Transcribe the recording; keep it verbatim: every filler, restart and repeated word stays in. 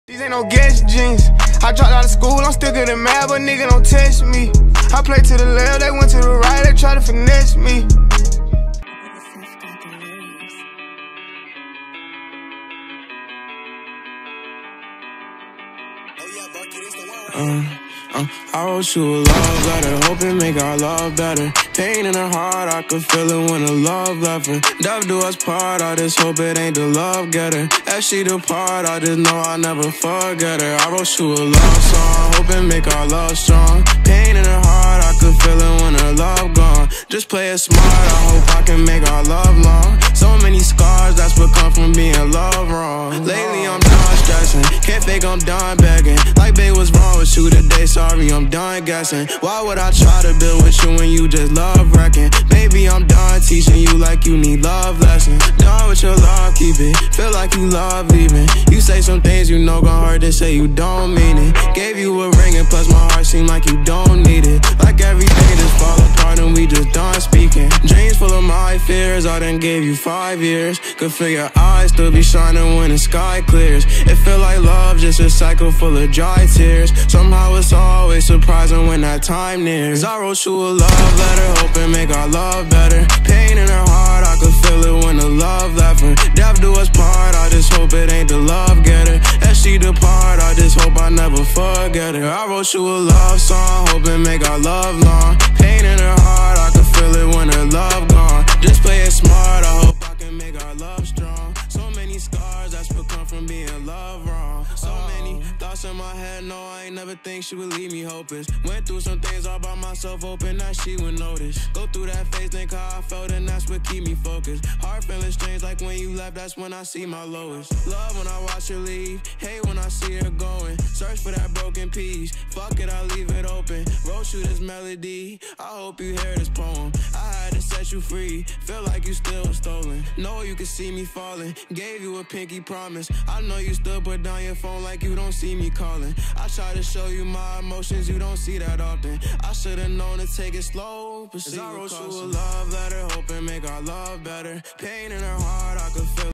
These ain't no Guess jeans. I dropped out of school, I'm still good at math, but nigga don't test me. I play to the left, they went to the right, they try to finesse me. Uh, uh, I wrote you a love letter, hoping make our love better. Pain in her heart, I could feel it when the love left her. Death do us part, I just hope it ain't the love getter. As she depart, I just know I'll never forget her. I wrote you a love song, hoping make our love strong. Pain in her heart, I could feel it when her love gone. Just play it smart, I hope I can make our love long. So many scars, that's what come from being loved wrong. Lately I'm done stressing, can't fake I'm done begging. Like babe, what's wrong with you today? Sorry, I'm done guessing. Why would I try to build with you when you just love wrecking? Baby, I'm done teaching you like you need love lessons. Done with your love, keep it, feel like you love leaving. You say some things you know gon' hurt, they say you don't mean it. Gave you a ring and plus my heart seem like you don't need it. Like everything just fall apart and we just done speaking. Dreams full of my fears, I done gave you five years. Could feel your eyes still be shining when the sky clears. It feel like love, just a cycle full of dry tears. Somehow it's always surprising when that time nears. I wrote you a love letter, hoping make our love better. Pain in her heart, I could feel it when the love left her. Death do us part, I just hope it ain't the love getter. As she depart, I just hope I never forget her. I wrote you a love song, hoping make our love long. Pain in her heart, I could feel it when her love gone. Just play it smart, I hope I can make our love strong. So many scars, that's what come from being loved wrong. So many thoughts in my head, no, I ain't never think she would leave me hopeless. Went through some things all by myself, hoping that she would notice. Go through that phase, think how I felt, and that's what keep me focused. Heart feeling strange, like when you left, that's when I see my lowest. Love when I watch her leave, hate when I see her going. Search for that broken piece, fuck it, I leave it open. Wrote you this melody, I hope you hear this poem. I had to set you free, feel like you still stolen. Know you can see me falling, gave you a pinky promise. I know you still put down your phone like you don't see me calling. I try to show you my emotions, you don't see that often. I should've known to take it slow, but I wrote you a love letter, hoping make our love better. Pain in her heart, I could feel